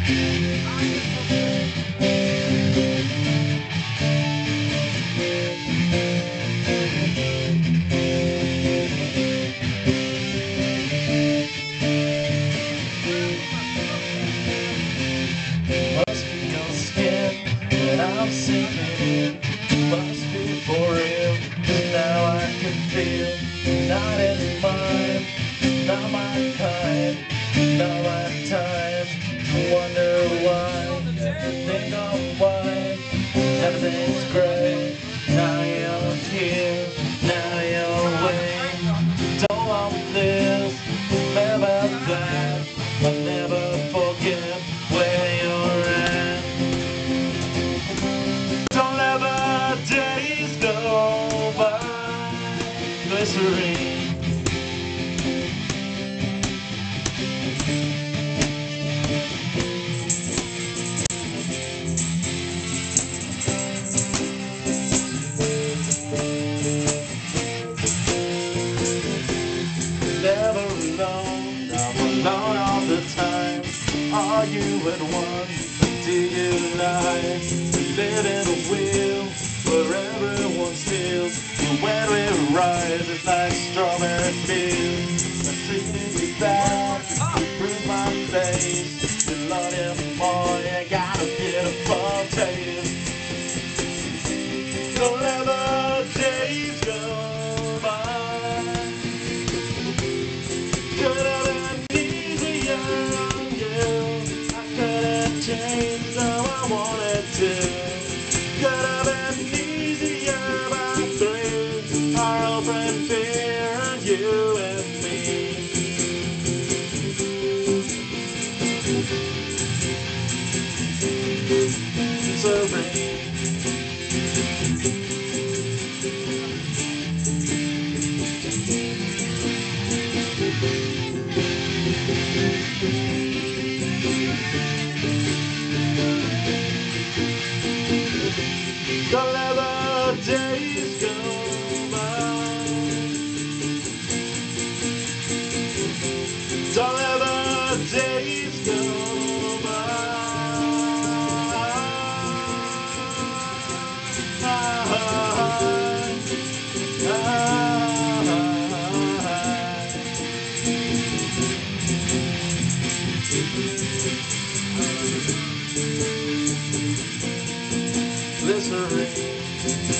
Must be your skin that I'm sinking in. Must be for real, 'cause now I can feel. Not in mine, not my kind, not my time. Wonder why everything on white, everything's great. Now you're here, now you're away. Don't want this, never that. I'll never forget where you're at. Don't let the days go by. Glycerine. Never alone, I'm alone all the time. Are you at one? Do you lie? We live in a wheel where everyone steals. You when we rise, it's like strawberry fields. I'm treating you bad, you bruise my face. You love him more, you got a beautiful taste. Don't let the days go by. Could have been easier on you. I could have changed how I wanted to. Could have been easier by three. Our open fear on you and me. Serene. Don't let the days go by. Don't let the days go by. Glycerine.